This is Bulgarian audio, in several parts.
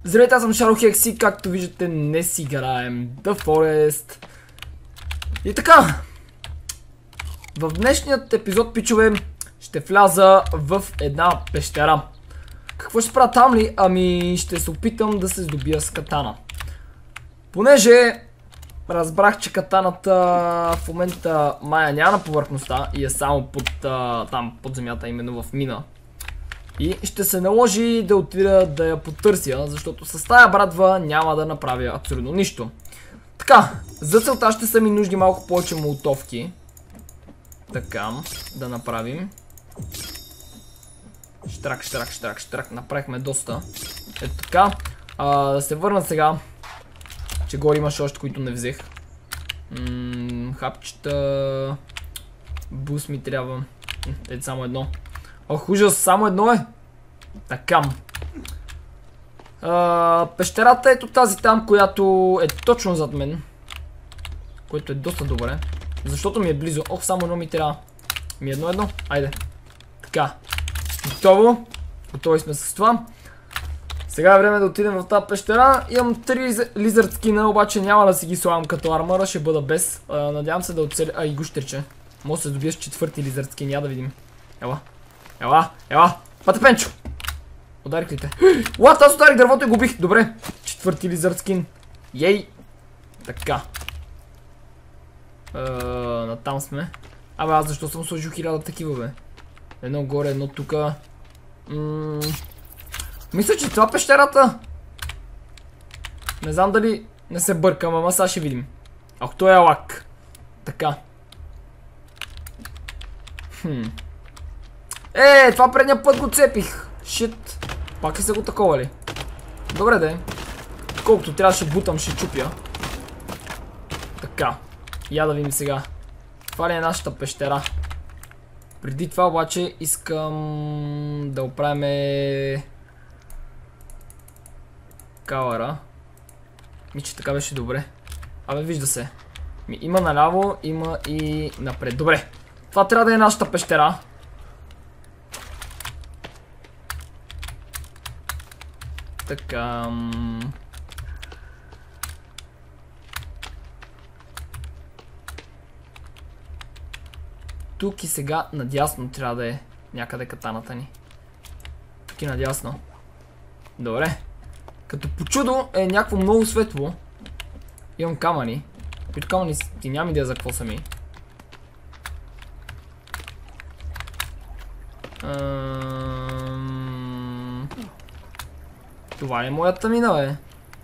Здравейте, аз съм Шарохекси, както виждате днес играем The Forest. И така, в днешният епизод, пичове, ще вляза в една пещера. Какво ще правя там ли? Ами ще се опитам да се здобия с катана. Понеже разбрах, че катаната в момента мая няма на повърхността и е само там под земята, именно в мина. И ще се наложи да отида да я потърся, защото с тая брадва няма да направя абсолютно нищо. Така, за целта ще са ми нужни малко повече молотовки. Така, да направим. Штрак, направихме доста. Ето така. Да се върна сега, че горе имаше още, които не взех. Хапчета. Бус ми трябва. Ето само едно. Ох, ужас, само едно е. Така. Пещерата ето тази там, която е точно зад мен. Което е доста добре. Защото ми е близо. Ох, само едно ми трябва. Ми едно. Айде. Така. Готово. Готови сме с това. Сега е време да отидем в тази пещера. Имам 3 лизард скина, обаче няма да си ги слагам като армъра, ще бъда без. Надявам се да оцеля. И гущерче. Може да се добиеш 4-ти лизард скин, я да видим. Ела. Патепенчо! Ударих ли те? Уат, аз ударих дървото и губих. Добре. 4-ти лизард скин. Ей! Така. Натам сме. Абе, аз защо съм сложил 1000 такива, бе? Едно горе, едно тука. Мисля, че това пещерата. Не знам дали не се бъркам, ама сега ще видим. Ах, той е лак. Така. Това предния път го цепих. Шит. Пак ли са го такова ли? Добре де. Колкото трябва ще бутам, ще чупя. Така. Я да видим сега. Това ли е нашата пещера? Преди това обаче искам да оправим калъра. Мисля, така беше добре. Абе, вижда се. Има наляво, има и напред. Добре. Това трябва да е нашата пещера. Така. Тук и сега надясно трябва да е някъде катаната ни. Тук и надясно. Добре. Като по чудо е някакво много светло. Имам камъни. Които камъни ти нямам идея за какво са ми. Това ли е моята мина, бе?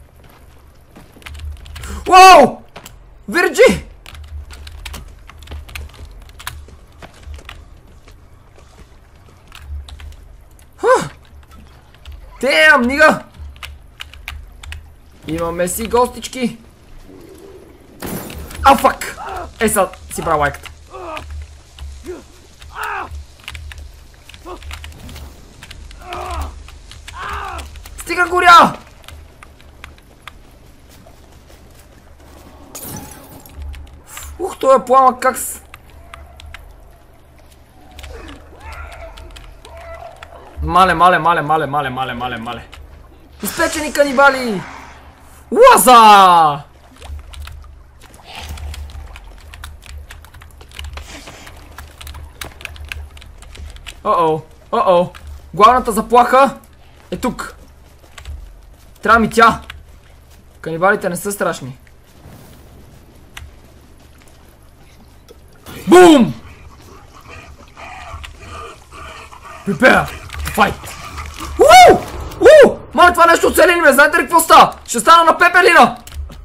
Уау! Вирджи! Damn, нига! Имаме си гостички. Фак! Са си правя лайката. Стига горя! Той е пламък как с... Мале. Изпечени канибали! Лаза! О-о. Главната заплаха е тук. Трябва ми тя. Канибалите не са страшни. Бум! Prepare to fight! Мале, това нещо оцели ли ме? Знаете ли какво става? Ще стана на пепелина!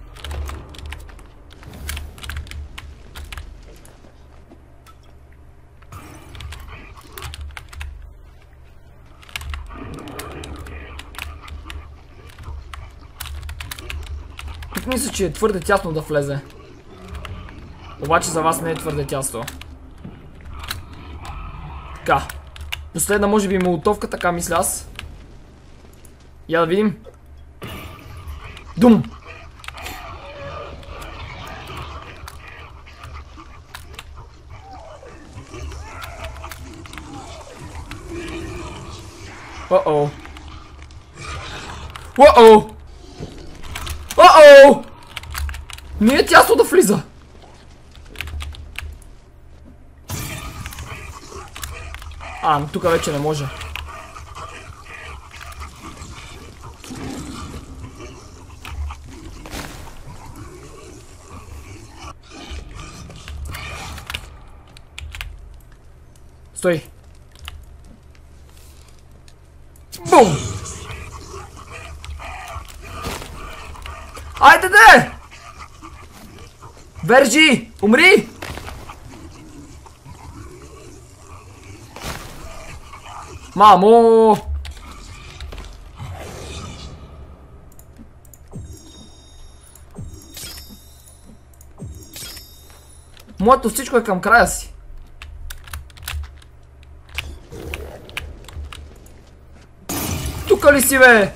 Тук мисля, че е твърде тясно да влезе. Обаче за вас не е твърде тясно. Така. Последна може би молотовка, така мисля аз. Я да видим. Дум! О-о! О-о! Не е тясно да влиза. Но тук вече не може. Стой. Бум! Айде де! Вержи! Умри! Мамо! Моето всичко е към края си. Тука ли си, бе?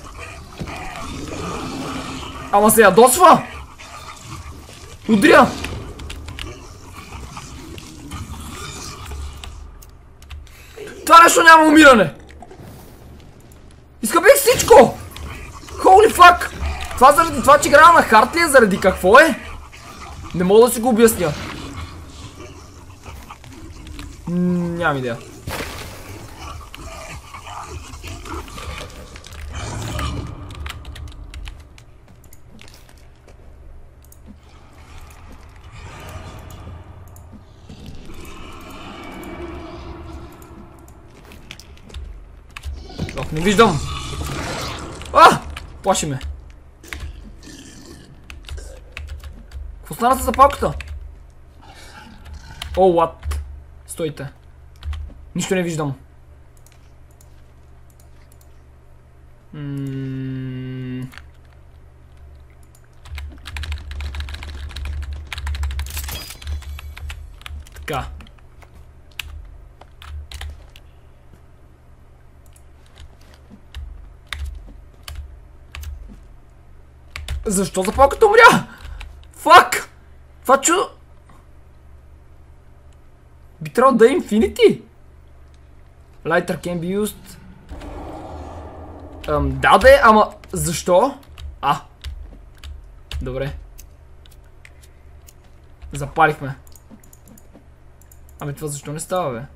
Ама се ядосва! Удря! Това нещо няма умиране! Изкъпих всичко! Holy fuck! Това заради това, че играя на хард ли е? Заради какво е? Не мога да си го обясня. Нямам идея. Не виждам. Плаши ме. Какво стана с запалката? О, what? Стойте. Нищо не виждам. Така. Защо запалката умря? Фак! Това чудо... Би трябвало да е Infinity? Lighter can be used. Да де, ама защо? Добре. Запалихме. Ами това защо не става, бе?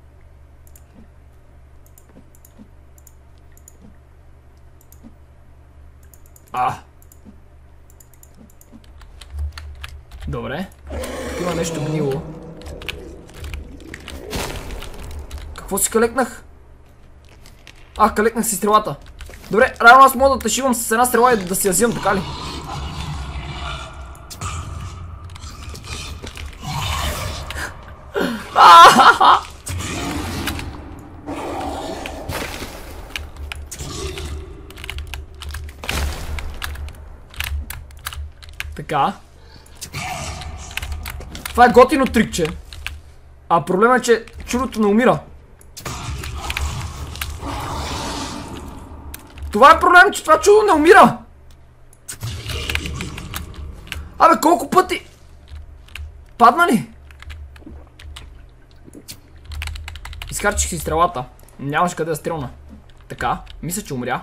Добре. Тук има нещо гнило. Какво си калекнах? Калекнах си стрелата. Добре, реално аз мога да тъшивам с една стрела и да си я взимам, така ли? Така. Това е готино трикче. Проблема е, че чудото не умира. Това е проблем, че това чудо не умира. Колко пъти? Падна ли? Изкарчих си стрелата. Нямаше къде да стрелна. Така, мисля, че умря.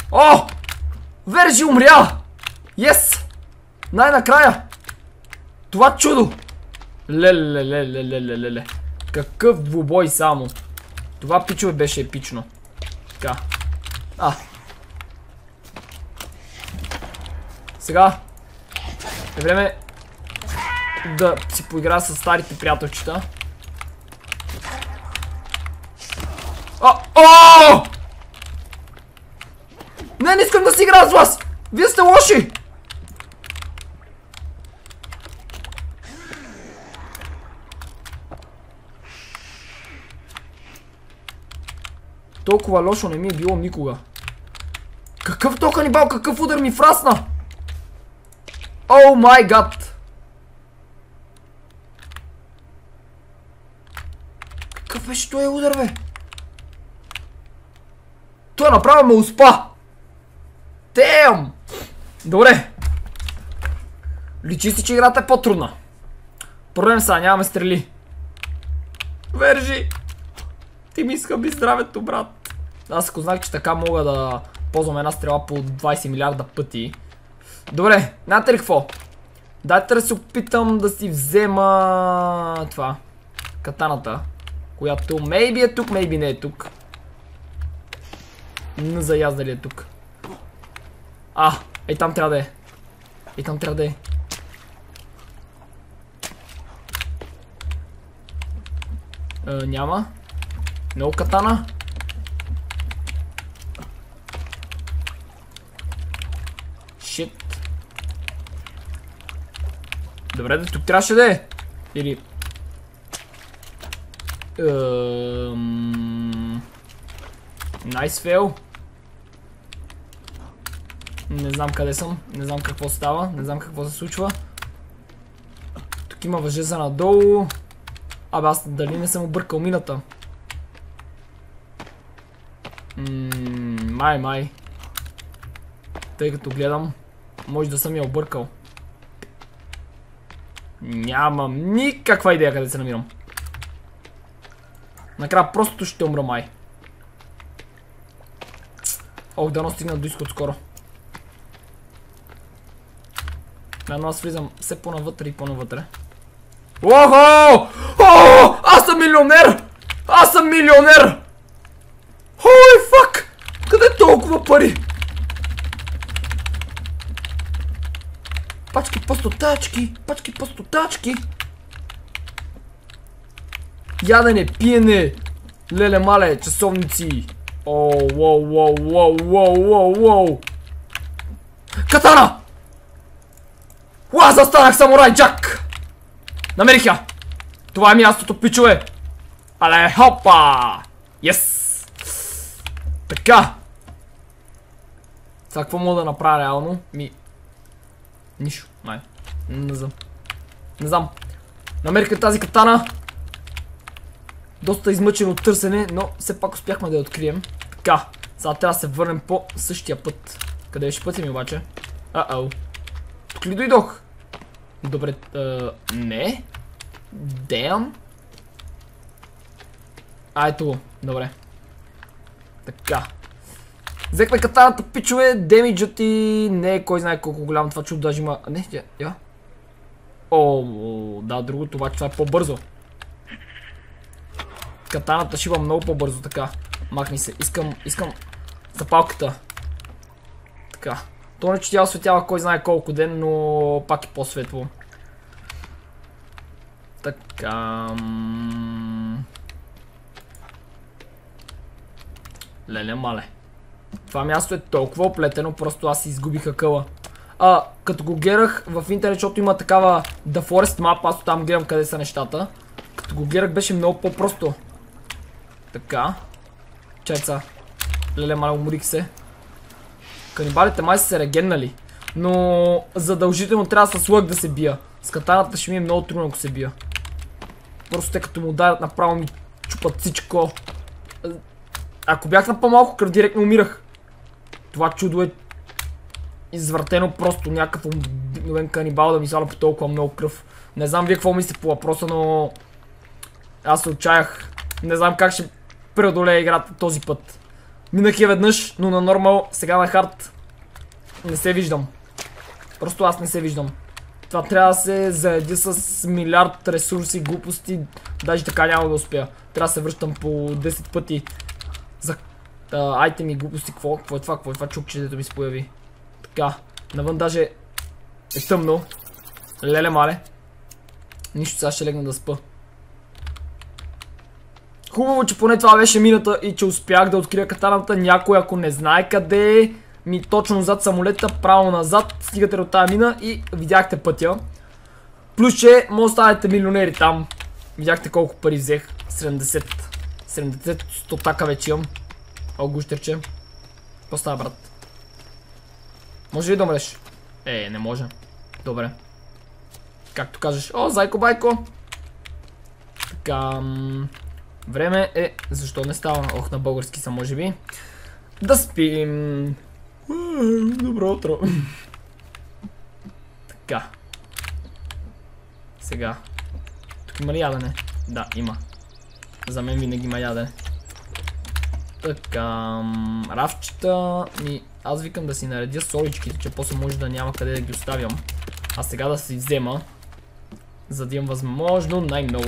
Вержи умря! Yes! Най-накрая! Това чудо! Леле. Какъв двубой само. Това пичове беше епично. Така. Сега е време да си поиграя с старите приятелчета. Не искам да си играя с вас! Вие сте лоши! Толкова лошо не ми е било никога. Какъв то канибал, какъв удар ми фрасна! О май гад! Какъв беше този удар, бе? Той направо ме успа! Тем! Добре. Личи си, че играта е по-трудна. Проблем сега, нямаме стрели. Вержи! Ти ми иска би здравето, брат. Аз ако знах, че така мога да ползвам една стрела по 20 милиарда пъти. Добре, знаете ли какво? Дайте да се опитам да си взема това. Катаната. Която maybe е тук, maybe не е тук. Не заяз дали е тук. Ей там трябва да е. Ей там трябва да е. Няма. Много катана. Шит. Добре, да тук трябваше да е. Или... Найс фейл. Не знам къде съм. Не знам какво става. Не знам какво се случва. Тук има въжеза надолу. Аз дали не съм объркал мината? Май. Тъй като гледам, може да съм я объркал. Нямам никаква идея къде се намирам. Накрая просто ще умра май. Дано стигна до изход скоро. Аз влизам все по-навътре и по-навътре. Охо! Аз съм милионер! Аз съм милионер! Holy fuck! Къде е толкова пари? Пачки по стотачки! Пачки по стотачки! Ядене, пиене! Леле мале, часовници! Воу! Катана! Застанах самурай Джак! Намерих я! Това е мястото, пичове! Але, хопа! Йес! Така! Сега какво мога да направя реално? Нищо, май. Не знам. Намерих тази катана. Доста измъчено от търсене, но все пак успяхме да я открием. Така, сега трябва да се върнем по същия път. Къде беше пътя ми обаче? Тук ли дойдох? Добре, не. Damn. Ето го, добре. Така. Взехме катаната, пичове, демиджът и не е кой знае колко голям това чудо, даже има... Не, я. Да, другото обаче това е по-бързо. Катаната шива много по-бързо, така. Махни се, искам запалката. Така. То не че тя осветява кой знае колко ден, но пак е по-светло. Така... Леле мале. Това място е толкова оплетено, просто аз изгубих акъла. Като го гледах в интернет, защото има такава The Forest Map, аз оттам гледам къде са нещата. Като го гледах беше много по-просто. Така. Чайца. Леле мале, уморих се. Канибалите май са се регеннали. Но задължително трябва с лък да се бия. С катаната ще ми е много трудно ако се бия. Просто те като му ударят направо ми чупат всичко. Ако бях на по-малко кръв, директно умирах. Това чудо е извъртено просто някакъв обикновен канибал да ми сваля по толкова много кръв. Не знам вие какво мислите по въпроса, но аз се отчаях. Не знам как ще преодолея играта този път. Минах я веднъж, но на нормал, сега на хард не се виждам. Просто аз не се виждам. Това трябва да се заеди с милиард ресурси, глупости. Даже така няма да успея. Трябва да се връщам по 10 пъти за айтеми, глупости. Какво е това? Какво е това чукче, дето ми се появи? Така, навън даже е тъмно. Леле мале. Нищо, сега ще легна да спа. Хубаво, че поне това беше мината и че успях да открия катаната. Някой, ако не знае къде е, ми точно зад самолета, право назад, стигате до тази мина и видяхте пътя. Плюс, че може да станете милионери там. Видяхте колко пари взех. 70 стотака вече имам. Гущерче. Какво става, брат? Може ли да умреш? Не може. Добре. Както кажеш. Зайко байко. Така... Време е... Защо не става? На български са, може би. Да спим. Добро утро. Така. Сега. Тук има ли ядене? Да, има. За мен винаги има ядене. Така, рафчета. Аз викам да си наредя соличките, че после може да няма къде да ги оставям. А сега да си взема, за да имам възможно най-много.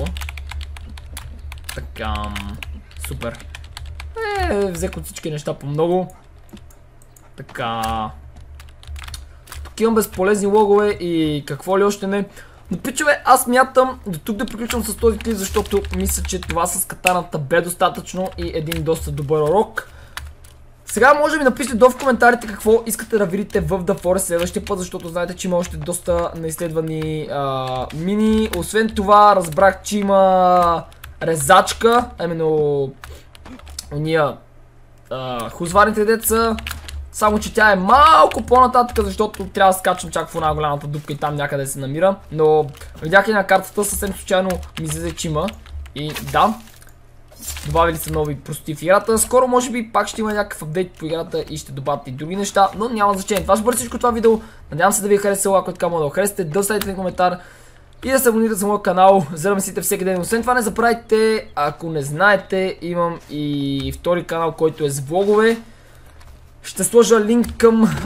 Така, супер. Взех от всички неща по много. Така. Тук имам безполезни логове и какво ли още не. Но пичове, аз мятам до тук да приключвам с този клип, защото мисля, че това с катаната бе достатъчно и един доста добър урок. Сега може да ми напишете долу в коментарите какво искате да видите в The Forest следващия път, защото знаете, че има още доста неизследвани мини. Освен това, разбрах, че има резачка, именно уния хузварните деца. Само че тя е малко по-нататък, защото трябва да скачам чак в една голямата дупка и там някъде се намира. Но видях и на картата, съвсем случайно ми излезе, че има. И да, добавили са нови простоти в играта. Скоро може би пак ще има някакъв апдейт по играта и ще добавят и други неща, но няма значение. Това ще бъде всичко това видео. Надявам се да ви е харесало, ако е така, може да го харесате, да оставите на коментар и да се абонирате за моят канал, за да ме следите всеки ден. Освен това не забравяйте, ако не знаете, имам и втори канал, който е с влогове. Ще сложа линк към...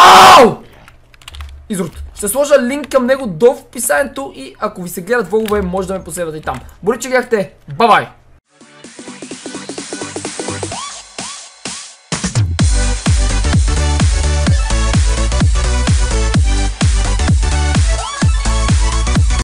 Изрод. Ще сложа линк към него долу в описанието и ако ви се гледат влогове, може да ме последвате и там. Благодаря, че гледахте. Бай-бай!